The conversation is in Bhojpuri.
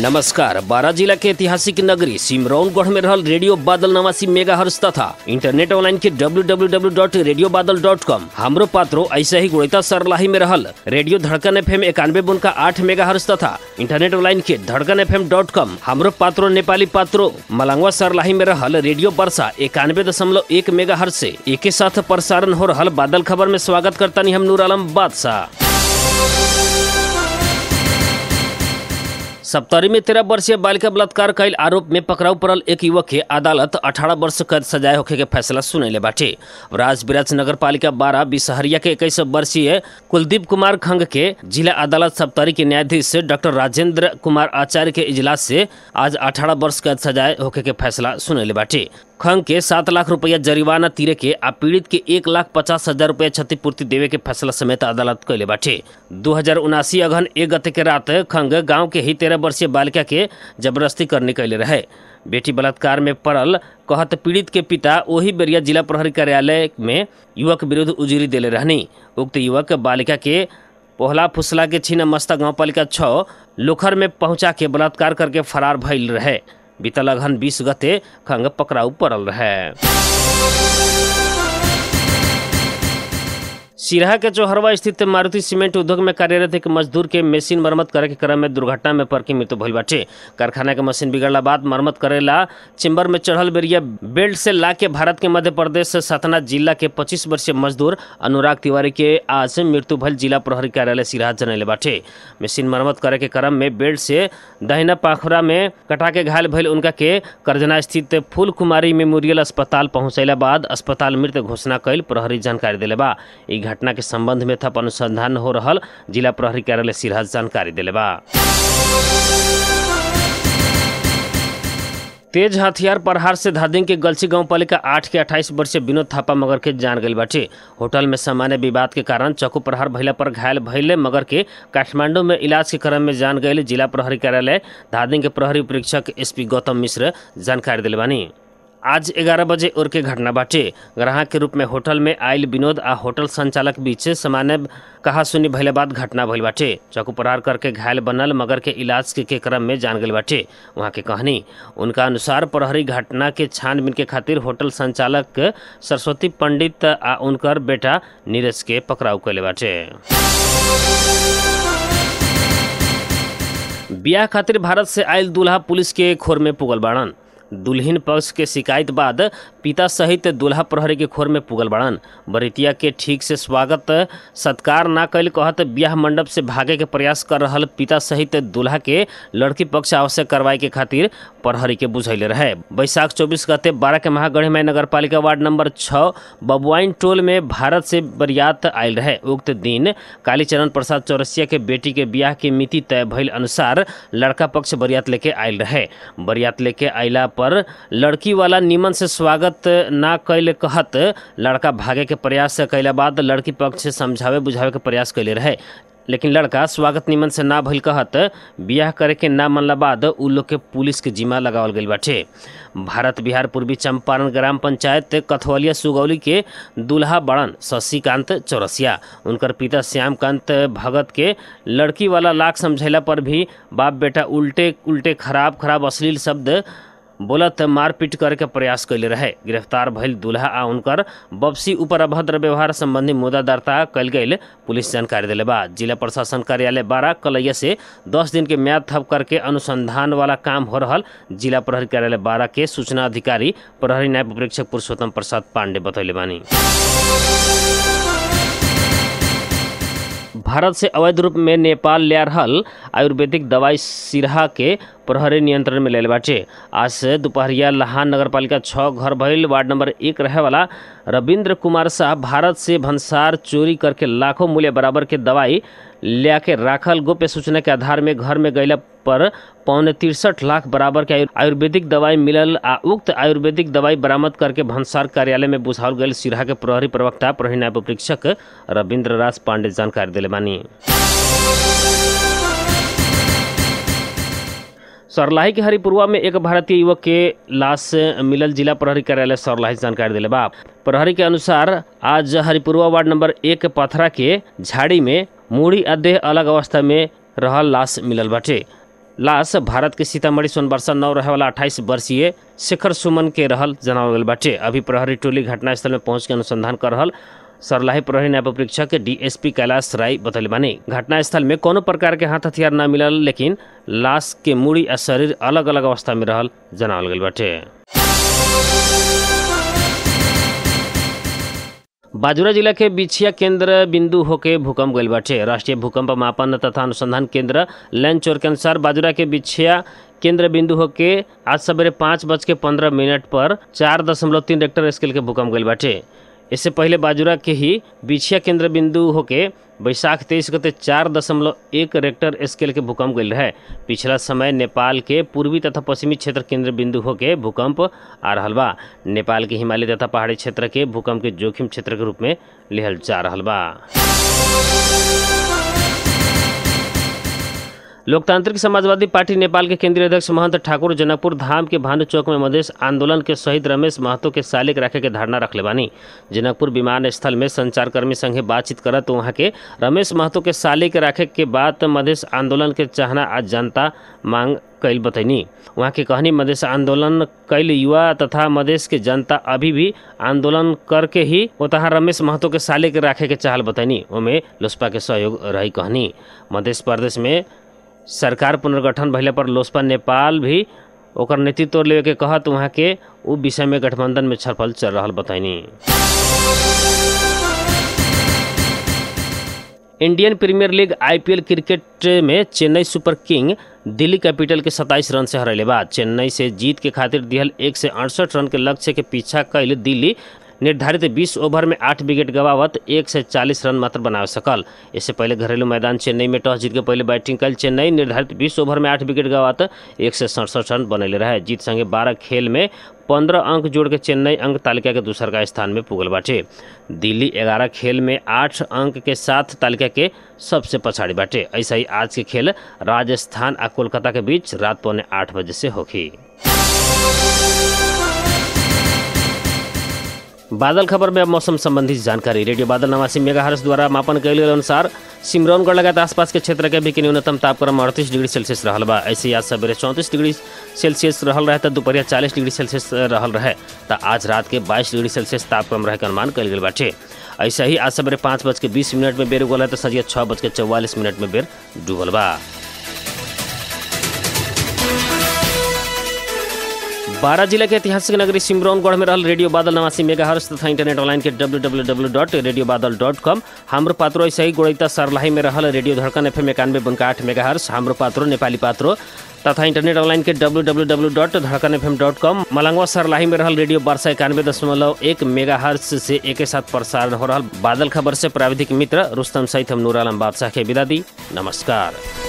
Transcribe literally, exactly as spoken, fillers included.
नमस्कार। बारा जिला के ऐतिहासिक नगरी सिमरौनगढ़ में रहल रेडियो बादल नवासी मेगा हर्ट्ज तथा इंटरनेट ऑनलाइन के W W W dot radio Badal dot com Hamro Patro ऐसे ही गुड़िता सरलाही में रहल रेडियो धड़कन एफ एम इक्यानवे बुनका आठ मेगा हर्ट्ज तथा इंटरनेट ऑनलाइन के Dhadkan F M dot com Hamro Patro Nepali Patro Malangwa Sarlahi में रहल रेडियो वर्षा इक्यानवे दशमलव एक मेगा हर्ट्ज से एक साथ प्रसारण हो रहल बादल खबर में स्वागत करता हम नूर आलम बादशाह। सप्तरी में तेरह वर्षीय बालिका बलात्कार कैल आरोप में पकड़ाऊ पड़ल एक युवक के अदालत अठारह वर्ष कैद सजाए होखे के फैसला सुनैले बाटे। राजबिराज नगर पालिका बारह बिसहरिया के इक्कीस वर्षीय कुलदीप कुमार खंग के जिला अदालत सप्तरी के न्यायाधीश डॉक्टर राजेंद्र कुमार आचार्य के इजलास से आज अठारह वर्ष कैद सजाए होखे के फैसला सुनैले बाटे। खंग के सात लाख रुपया जरिमाना तीरे के आ पीड़ित के एक लाख पचास हजार रुपया क्षतिपूर्ति देवे के फैसला समेत अदालत कैले बाटे। दो हजार उनासी अगहन एक गते के रात खंग गांव के ही तेरह वर्षीय बालिका के जबरदस्ती करने कैले रहे। बेटी बलात्कार में पड़ल कहत पीड़ित के पिता वही बेरिया जिला प्रहरी कार्यालय में युवक विरुद्ध उजुरी देले रहनी। उक्त युवक बालिका के पोहला फुसला के छीना मस्ता गाँव पालिका छः लोखर में पहुँचा के बलात्कार करके फरार भइल रहे। बीतल अगहन बीस गते खंग पकड़ाऊ पड़ल रहे। सिरहा के चौहरवा स्थित मारुति सीमेंट उद्योग में कार्यरत एक मजदूर के मशीन मरम्मत करे के क्रम में दुर्घटना में पड़ के मृत्यु भइल बाटे। कारखाना के मशीन बिगड़ला बाद मरम्मत करेला चेम्बर में चढ़ल बेरिया बेल्ट से ला के भारत के मध्य प्रदेश सतना जिला के पच्चीस वर्षीय मजदूर अनुराग तिवारी के आज मृत्यु भइल जिला प्रहरी कार्यालय सिरहा जनैले बाटे। मशीन मरम्मत करे के क्रम में बेल्ट से दहिना पाखुरा में कटा के घायल भइल उनका के करजना स्थित फूल कुमारी मेमोरियल अस्पताल पहुंचैला बाद अस्पताल मृत घोषणा कैल प्रहरी जानकारी दिले बा। घटना के संबंध में थप अनुसंधान हो रहल जिला प्रहरी कार्यालय सिरहा जानकारी दिले बा। तेज हथियार प्रहार से धादिंग के गलसी गांव पालिका आठ के अट्ठाईस वर्षीय विनोद थापा मगर के जान गई बाटे। होटल में सामान्य विवाद के कारण चक्कू प्रहार भइला पर घायल भइले मगर के काठमांडू में इलाज के क्रम में जान गई जिला प्रहरी कार्यालय धादिंग के प्रहरी परीक्षक एसपी गौतम मिश्र जानकारी दिले बानी। आज ग्यारह बजे और के घटना बाटे। ग्राहक के रूप में होटल में आयल विनोद आ होटल संचालक बीच सामान्य कहा सुनी भइले बाद घटना भइल बाटे। चक्कू प्रहार करके घायल बनल मगर के इलाज के, के क्रम में जान गई बाटे। वहाँ के कहनी उनका अनुसार प्रहरी घटना के छानबीन के खातिर होटल संचालक सरस्वती पंडित आ उनकर बेटा नीरज के पकड़ाऊ कैले बाटे। ब्याह खातिर भारत से आयल दूल्हा पुलिस के खोर में पुगल बाड़न। दुल्हन पक्ष के शिकायत बाद पिता सहित दूल्हा प्रहरी के खोर में पुगल बाड़न। बरितिया के ठीक से स्वागत सत्कार ना कैल कहत ब्याह मंडप से भागे के प्रयास कर रहल पिता सहित दूल्हा के लड़की पक्ष आवश्यक कार्रवाई के खातिर प्रहरी के बुझैले रहे। बैसाख चौबीस गते बारह के महागढ़ी में नगर पालिका वार्ड नंबर छः बबुआइन टोल में भारत से बरियात आयल रहे। उक्त दिन कालीचरण प्रसाद चौरसिया के बेटी के ब्याह के मिति तय भइल अनुसार लड़का पक्ष बरियात लेके आयल रहे। बरियात लेके आयला पर लड़की वाला निमन से स्वागत ना कैले कहत लड़का भागे के प्रयास कैला बाद लड़की पक्ष से समझावे बुझावे के प्रयास कैले रहे, लेकिन लड़का स्वागत निमन से ना भइल कहत ब्याह करे के ना मनला बाद उ लोग के पुलिस के जिम्मा लगावल गइल बाटे। भारत बिहार पूर्वी चंपारण ग्राम पंचायत कथवलिया सुगौली के दूल्हा बड़न शशिकांत चौरसिया। उनकर पिता श्यामकांत भगत के लड़की वाला लाख समझैला पर भी बाप बेटा उल्टे उल्टे खराब खराब अश्लील शब्द बोलत मारपीट करे के प्रयास कैले रहे। गिरफ्तार भइल दूल्हा आ उनकर बपसी ऊपर अभद्र व्यवहार संबंधी मुद्दा दर्ता कैल गई पुलिस जानकारी दिले बा। जिला प्रशासन कार्यालय बारह कलैया से दस दिन के म्याद थप करके अनुसंधान वाला काम हो रहल जिला प्रहरी कार्यालय बारह के सूचना अधिकारी प्रहरी न्याय परीक्षक पुरुषोत्तम प्रसाद पांडे बतौले बानी। भारत से अवैध रूप में नेपाल ले रहल आयुर्वेदिक दवाई सिरहा के प्रहरी नियंत्रण में ले बाटे। आज से दोपहरिया लहान नगर पालिका छः घर भइल वार्ड नंबर एक रहे वाला रविंद्र कुमार शाह भारत से भंसार चोरी करके लाखों मूल्य बराबर के दवाई ले के राखल गोप्य सूचना के आधार में घर में गैला पर पौने तिरसठ लाख बराबर के आयुर्वेदिक दवाई मिलल आ उक्त आयुर्वेदिक दवाई बरामद करके भंसार कार्यालय में बुझावल गई सिरहा के प्रहरी प्रवक्ता प्रहरी न्याय परीक्षक रविंद्र राज पांडे जानकारी दिले बानी। सरलाही के हरिपुरवा में एक भारतीय युवक के लाश मिलल जिला प्रहरी कार्यालय सरलाही जानकारी दिले बा। प्रहरी के अनुसार आज हरिपुरवा वार्ड नंबर एक पथरा के झाड़ी में मूड़ी आ देह अलग अवस्था में रहल लाश मिलल बाटे। लाश भारत के सीतामढ़ी सोनबरसा नौ रहे वाला अट्ठाईस वर्षीय शेखर सुमन के रहल जनावल गल बाटे। अभी प्रहरी टोली घटनास्थल में पहुंच के अनुसंधान कर रहल सरलाही प्रहरी न्याय परीक्षक के डीएसपी कैलाश राय बतौले बानी। घटनास्थल में कोनो प्रकार के हाथ हथियार न मिलल, लेकिन लाश के मूड़ी आ शरीर अलग अलग अवस्था में रहल जनावल गल बाटे। बाजुरा जिला के बिछिया केंद्र बिंदु होके भूकंप गइल बाटे। राष्ट्रीय भूकंप मापन तथा अनुसंधान केंद्र लैंचोर के अनुसार बाजुरा के बिछिया केंद्र बिंदु होके आज सवेरे पाँच बज के पंद्रह मिनट पर चार दशमलव तीन रेक्टर स्केल के भूकंप गइल बाटे। इससे पहले बाजुरा के ही बिछिया केंद्र बिंदु होके बैसाख तेईस गते चार दशमलव एक रेक्टर स्केल के भूकंप गइल रहे। पिछला समय नेपाल के पूर्वी तथा पश्चिमी क्षेत्र केंद्र बिंदु होके भूकंप आ रहल बा। नेपाल के हिमालय तथा पहाड़ी क्षेत्र के भूकंप के जोखिम क्षेत्र के रूप में लिहल जा रहल बा। लोकतांत्रिक समाजवादी पार्टी नेपाल के केंद्रीय अध्यक्ष महंत ठाकुर जनकपुर धाम के भानु चौक में मधेश आंदोलन के शहीद रमेश महतो के सालिक राखे के धारणा रखले बानी। जनकपुर विमानस्थल में संचारकर्मी संगे बातचीत करत वहाँ के रमेश महतो के सालिक राखे के बाद मधेश आंदोलन के चाहना आज जनता मांग कैल बतैनी। वहाँ के कहनी मधेश आंदोलन कैल युवा तथा मधेश के जनता अभी भी आंदोलन करके ही ओतहा रमेश महतो के सालिक राखे के चाहल बतैनी। ओमे लोसपा के सहयोग रही कहनी। मध्य प्रदेश में सरकार पुनर्गठन भइला पर लोसपा नेपाल भी ओकर नेतृत्व लेवे के कहत वहाँ के उ विषय में गठबंधन में छलफल चल रहल बतैनी। Indian Premier League IPL cricket में Chennai super king Delhi capital के सत्ताईस रन से हरैले बाद चेन्नई से जीत के खातिर दिहल एक से अड़सठ रन के लक्ष्य के पीछा कैल दिल्ली निर्धारित बीस ओवर में आठ विकेट गवावत एक से चालीस रन मात्र बना सकल। इससे पहले घरेलू मैदान चेन्नई में टॉस जीत के पहले बैटिंग कल चेन्नई निर्धारित बीस ओवर में आठ विकेट गवावत एक से सड़सठ रन बनैले रहे। जीत संगे बारह खेल में पंद्रह अंक जोड़ के चेन्नई अंक तालिका के दूसर का स्थान में पुगल बाटे। दिल्ली ग्यारह खेल में आठ अंक के साथ तालिका के सबसे पछाड़ी बाटे। ऐसा ही आज के खेल राजस्थान और कोलकाता के बीच रात पौने आठ बजे से होगी। बादल खबर में अब मौसम संबंधी जानकारी। रेडियो बादल नवासी मेगाहर्ट्ज द्वारा मापन कयल गेल अनुसार सिमरौनगढ़ लगातार आसपास के क्षेत्र के भी के न्यूनतम तापक्रम अड़तीस डिग्री सेल्सियस रहल बा। ऐसे आज सवेरे चौंतीस डिग्री सेल्सियस रहल रहे तो दोपहरिया चालीस डिग्री सेल्सियस रहल रहे तो आज रात के बाईस डिग्री सेल्सियस तापक्रम रहे के अनुमान कयल गेल बाटे। ऐसा ही आज सवेरे पाँच बज के बीस मिनट में बेर उगल है तो संझिया छः बज के चौवालीस मिनट में बेर डूबल बा। बारह जिला के ऐतिहासिक नगरी सिमरौनगढ़ में रहल रेडियो बादल नवासी मेगाहर्ट्ज तथा इंटरनेट ऑनलाइन के W W W dot radio Badal dot com. Hamro Patro ऐसा ही गोड़ैता सरलाही में रहल रेडियो धड़कन एफ एम इक्यानवे बुनका आठ मेगाहर्ट्ज। हाम्रो पात्रो नेपाली पात्रो तथा इंटरनेट ऑनलाइन के W W W dot Dhadkan F M dot com. Malangwa Sarlahi में रहल रेडियो वर्षा इक्यानवे दशमलव एक मेगाहर्ट्ज से एक साथ प्रसारण हो रहा। बादल खबर से प्राविधिक मित्र रुस्तम सहित हम नूर आलम बादशाह के विदा दी। नमस्कार।